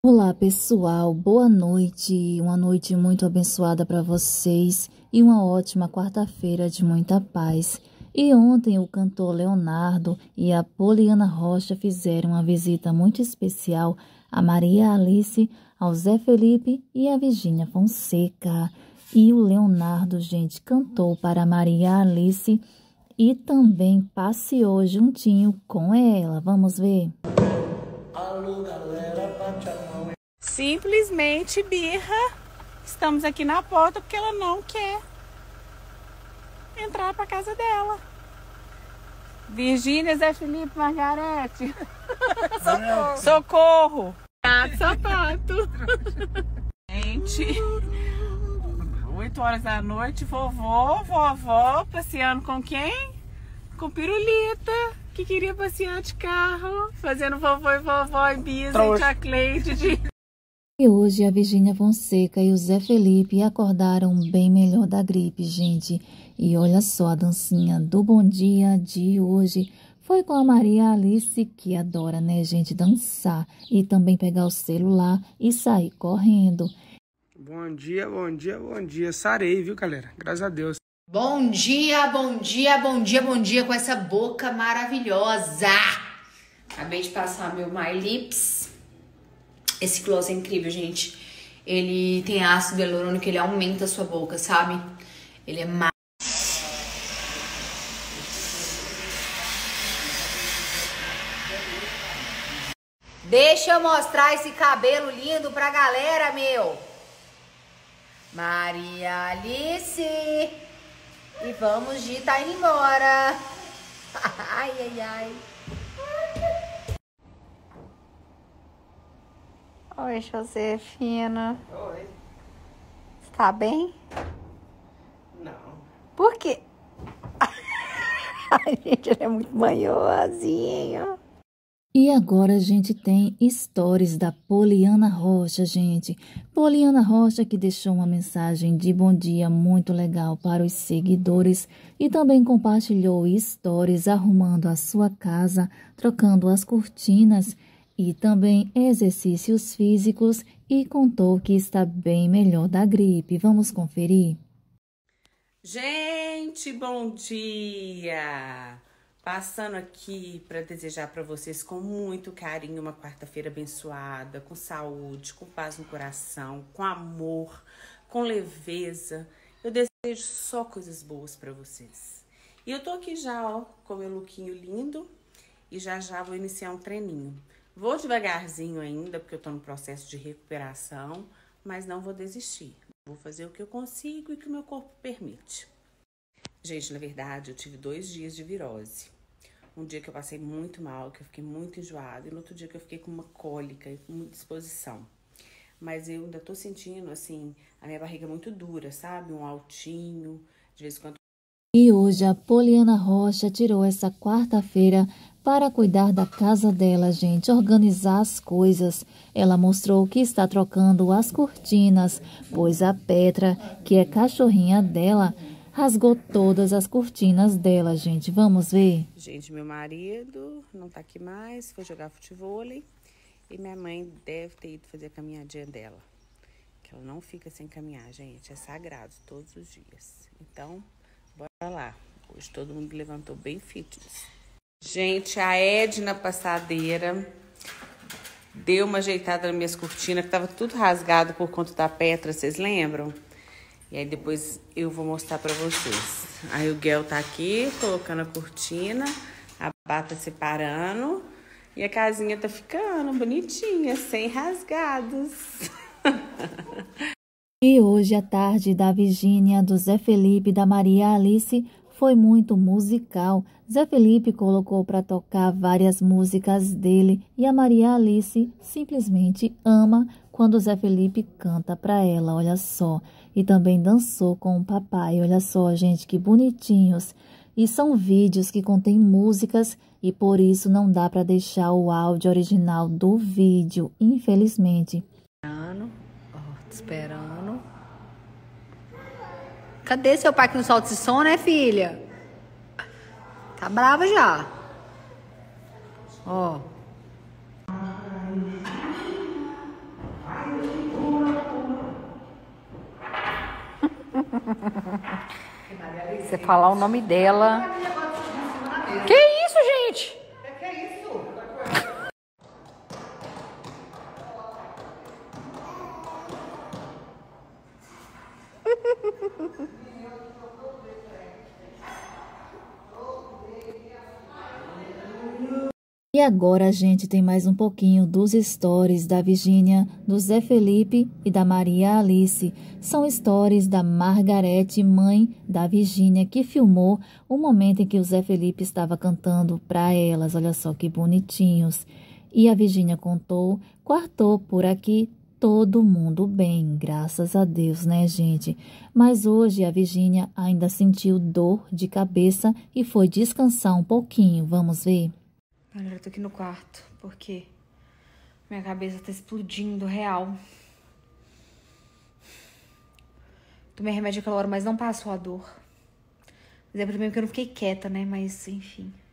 Olá pessoal, boa noite, uma noite muito abençoada para vocês e uma ótima quarta-feira de muita paz. E ontem o cantor Leonardo e a Poliana Rocha fizeram uma visita muito especial a Maria Alice, ao Zé Felipe e a Virgínia Fonseca. E o Leonardo, gente, cantou para a Maria Alice e também passeou juntinho com ela. Vamos ver? Alô, galera, bate a mão. Simplesmente birra. Estamos aqui na porta porque ela não quer entrar para casa dela. Virgínia, Zé Felipe, Margarete. Socorro. Socorro. Sapato. Gente, 8 horas da noite, vovó, passeando com quem? Com Pirulita, que queria passear de carro, fazendo vovô e vovó e Bisa e tia Cleide. E hoje a Virgínia Fonseca e o Zé Felipe acordaram bem melhor da gripe, gente. E olha só a dancinha do Bom Dia de hoje. Foi com a Maria Alice, que adora, né, gente, dançar. E também pegar o celular e sair correndo. Bom dia, bom dia, bom dia. Sarei, viu, galera? Graças a Deus. Bom dia, bom dia, bom dia, bom dia com essa boca maravilhosa. Acabei de passar meu My Lips. Esse gloss é incrível, gente. Ele tem ácido hialurônico, ele aumenta a sua boca, sabe? Ele é maravilhoso. Deixa eu mostrar esse cabelo lindo pra galera, meu. Maria Alice. E vamos de tá indo embora. Ai, ai, ai. Oi, Josefina. Oi. Você tá bem? Não. Por quê? Ai, gente, ele é muito manhosinho. E agora a gente tem stories da Poliana Rocha, gente. Poliana Rocha que deixou uma mensagem de bom dia muito legal para os seguidores e também compartilhou stories arrumando a sua casa, trocando as cortinas e também exercícios físicos e contou que está bem melhor da gripe. Vamos conferir? Gente, bom dia! Passando aqui para desejar para vocês com muito carinho uma quarta-feira abençoada, com saúde, com paz no coração, com amor, com leveza. Eu desejo só coisas boas para vocês. E eu tô aqui já, ó, com meu lookinho lindo e já vou iniciar um treininho. Vou devagarzinho ainda, porque eu tô no processo de recuperação, mas não vou desistir. Vou fazer o que eu consigo e o que o meu corpo permite. Gente, na verdade, eu tive 2 dias de virose. Um dia que eu passei muito mal, que eu fiquei muito enjoada, e no outro dia que eu fiquei com uma cólica e com muita disposição. Mas eu ainda tô sentindo, assim, a minha barriga muito dura, sabe? Um altinho, de vez em quando. E hoje a Poliana Rocha tirou essa quarta-feira para cuidar da casa dela, gente, organizar as coisas. Ela mostrou que está trocando as cortinas, pois a Petra, que é cachorrinha dela, rasgou todas as cortinas dela, gente. Vamos ver? Gente, meu marido não tá aqui mais, foi jogar futevôlei. E minha mãe deve ter ido fazer a caminhadinha dela. Que ela não fica sem caminhar, gente. É sagrado todos os dias. Então, bora lá. Hoje todo mundo levantou bem fitness. Gente, a Edna Passadeira deu uma ajeitada nas minhas cortinas, que tava tudo rasgado por conta da Petra, vocês lembram? E aí depois eu vou mostrar pra vocês. Aí o Guel tá aqui, colocando a cortina, a bata separando. E a casinha tá ficando bonitinha, sem rasgados. E hoje a tarde da Virgínia, do Zé Felipe e da Maria Alice foi muito musical. Zé Felipe colocou para tocar várias músicas dele e a Maria Alice simplesmente ama quando o Zé Felipe canta para ela, olha só. E também dançou com o papai, olha só, gente, que bonitinhos. E são vídeos que contêm músicas e por isso não dá para deixar o áudio original do vídeo, infelizmente. Tô esperando. Cadê seu pai que não solta esse som, né, filha? Tá brava já. Ó. você falar o nome dela. Que isso, gente? Que é isso? E agora a gente tem mais um pouquinho dos stories da Virgínia, do Zé Felipe e da Maria Alice. São stories da Margarete, mãe da Virgínia, que filmou o momento em que o Zé Felipe estava cantando para elas. Olha só que bonitinhos. E a Virgínia contou, quartou por aqui, todo mundo bem, graças a Deus, né, gente? Mas hoje a Virgínia ainda sentiu dor de cabeça e foi descansar um pouquinho. Vamos ver? Galera, eu tô aqui no quarto, porque minha cabeça tá explodindo, real. Tomei remédio aquela hora, mas não passou a dor. Mas é pra mim porque eu não fiquei quieta, né? Mas, enfim.